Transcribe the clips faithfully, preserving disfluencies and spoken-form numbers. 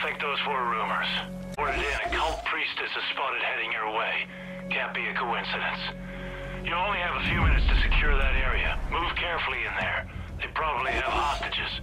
think those were rumors. Ordered in, a cult priestess is spotted heading your way. Can't be a coincidence. You only have a few minutes to secure that area. Move carefully in there. They probably have hostages.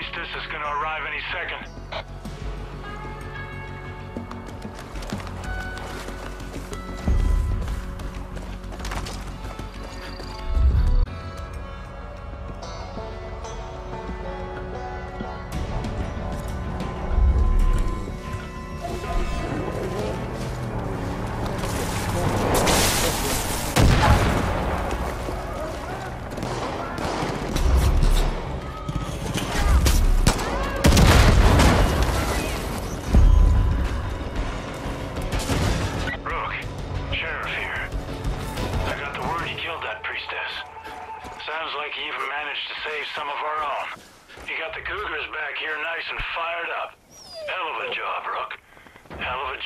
priestess is gonna arrive any second. Sounds like he even managed to save some of our own. He got the Cougars back here nice and fired up. Hell of a job, Rook. Hell of a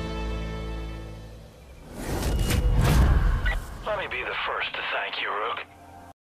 job. Let me be the first to thank you, Rook.